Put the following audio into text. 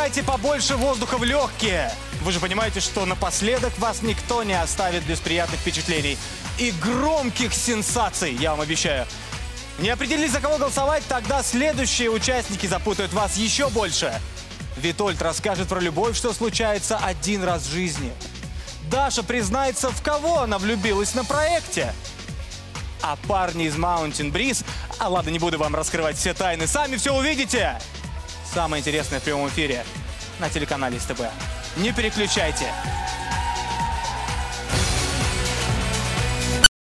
Набирайте побольше воздуха в легкие. Вы же понимаете, что напоследок вас никто не оставит без приятных впечатлений и громких сенсаций, я вам обещаю. Не определились, за кого голосовать, тогда следующие участники запутают вас еще больше. Витольд расскажет про любовь, что случается один раз в жизни. Даша признается, в кого она влюбилась на проекте. А парни из Mountain Breeze... ладно, не буду вам раскрывать все тайны, сами все увидите. Самое интересное в прямом эфире на телеканале СТБ. Не переключайте.